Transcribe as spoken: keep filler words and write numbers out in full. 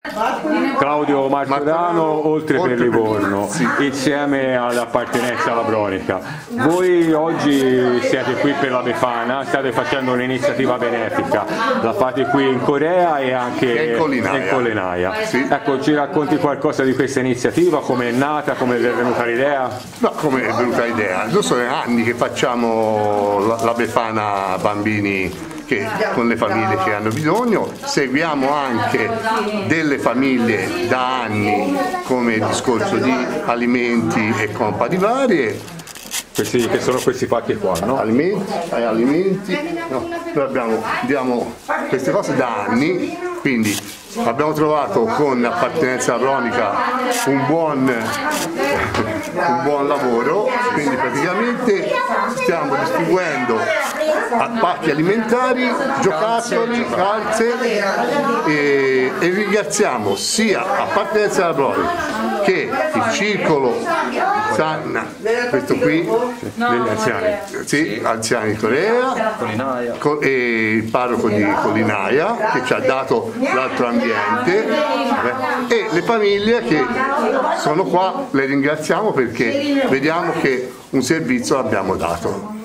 Claudio Martorano, oltre, oltre per Livorno, sì. Insieme all'appartenenza alla Bronica. Voi oggi siete qui per la Befana, state facendo un'iniziativa benefica, la fate qui in Corea e anche in Colinaia. In Colinaia. Sì. Ecco, ci racconti qualcosa di questa iniziativa, come è nata, come è venuta l'idea? No, come è venuta l'idea? Noi sono anni che facciamo la, la Befana bambini che, con le famiglie che hanno bisogno, seguiamo anche delle famiglie da anni come il discorso di alimenti e compagnie varie. Questi, che sono questi pacchi qua, no? Alimenti, eh, alimenti, no, noi abbiamo, diamo queste cose da anni, quindi abbiamo trovato con l'appartenenza alla Bronica un buon, un buon lavoro, quindi praticamente stiamo distribuendo pacchi alimentari, giocattoli, calze e, e ringraziamo sia appartenenza alla Bronica che il circolo Sanna, questo qui, degli anziani, sì, anziani di Corea, e il parroco di Colinaia che ci ha dato l'altro ambiente e le famiglie che sono qua, le ringraziamo perché vediamo che un servizio l'abbiamo dato.